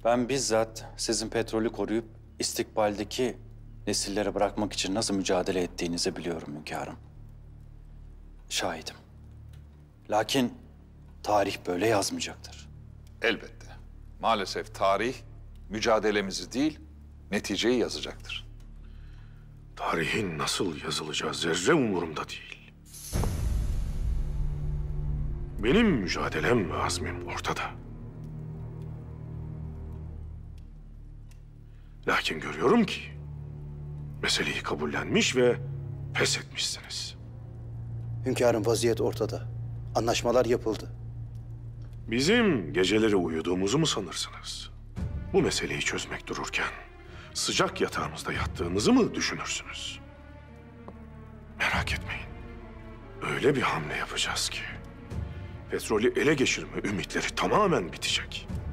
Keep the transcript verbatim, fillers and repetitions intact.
Ben bizzat sizin petrolü koruyup istikbaldeki nesillere bırakmak için nasıl mücadele ettiğinizi biliyorum hünkârım. Şahidim. Lakin tarih böyle yazmayacaktır. Elbette. Maalesef tarih mücadelemizi değil, neticeyi yazacaktır. Tarihin nasıl yazılacağı zerre umurumda değil. Benim mücadelem ve azmim ortada. Lakin görüyorum ki meseleyi kabullenmiş ve pes etmişsiniz. Hünkârım, vaziyet ortada. Anlaşmalar yapıldı. Bizim geceleri uyuduğumuzu mu sanırsınız? Bu meseleyi çözmek dururken sıcak yatağınızda yattığınızı mı düşünürsünüz? Merak etmeyin. Öyle bir hamle yapacağız ki petrolü ele geçirme ümitleri tamamen bitecek.